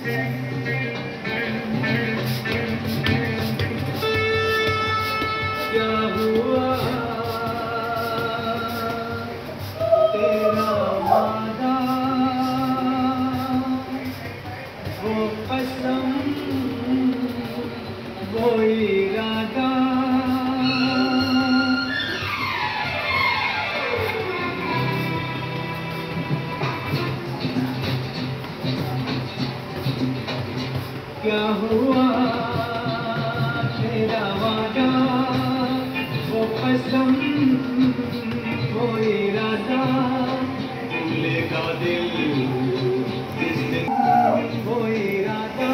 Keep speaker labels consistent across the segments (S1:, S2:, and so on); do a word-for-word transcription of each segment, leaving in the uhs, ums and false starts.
S1: क्या हुआ तेरा वादा, वो कसम, वो इरादा, भूलेगा दिल जिस दिन वो इरादा।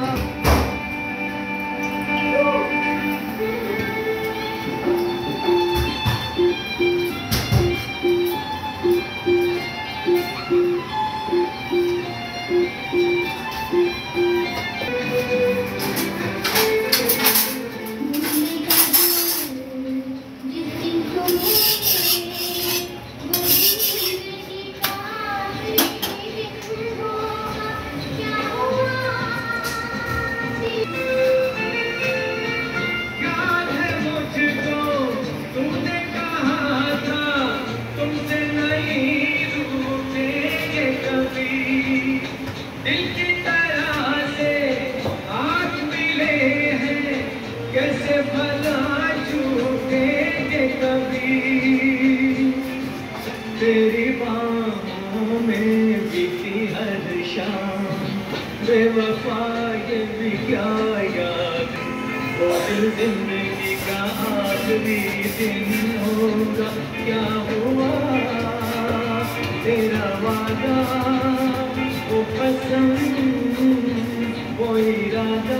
S1: कैसे भला छूटेंगे कभी, तेरी बाहों में बीती हर शाम, बेवफा ये भी क्या याद, वो दिल जिंदगी का आखिरी दिन होगा। क्या हुआ तेरा वादा, वो कसम, वो इरादा।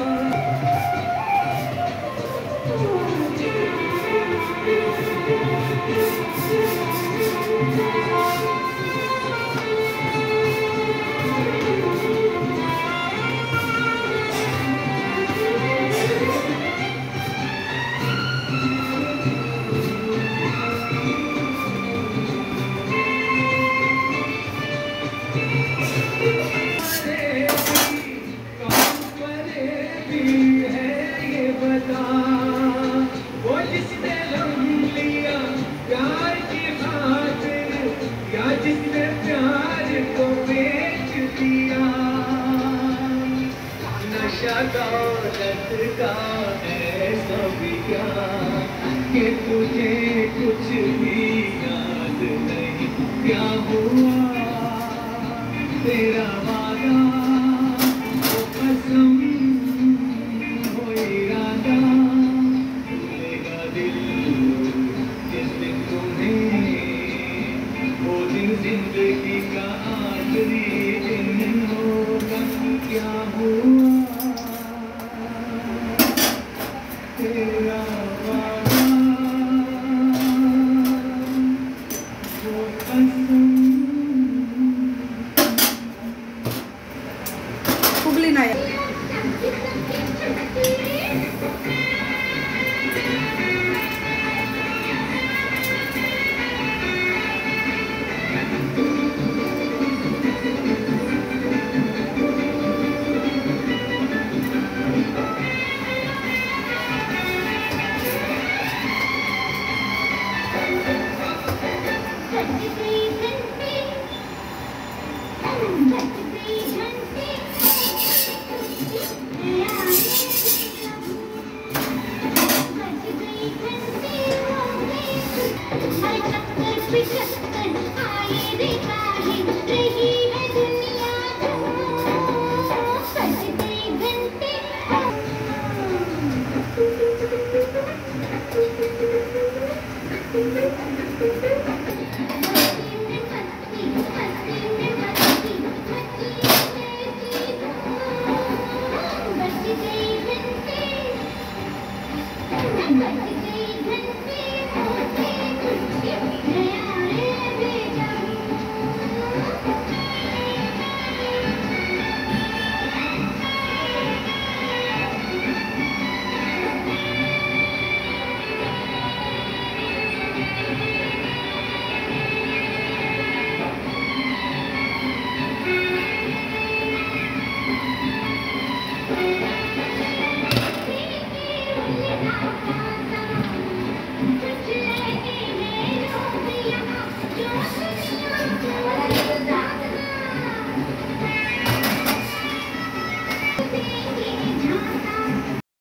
S1: जिसने प्यार को बेच दिया, नशा दौलत का है सब क्या, कि तुझे कुछ भी याद नहीं। क्या हुआ तेरा वादा, वो कसम, वो इरादा, भूलेगा दिल जिस दिन तुम्हें, वो दिन जिंदगी का आखिरी दिन होगा। क्या हुआ तेरा वादा, वो कसम।
S2: हुगली ना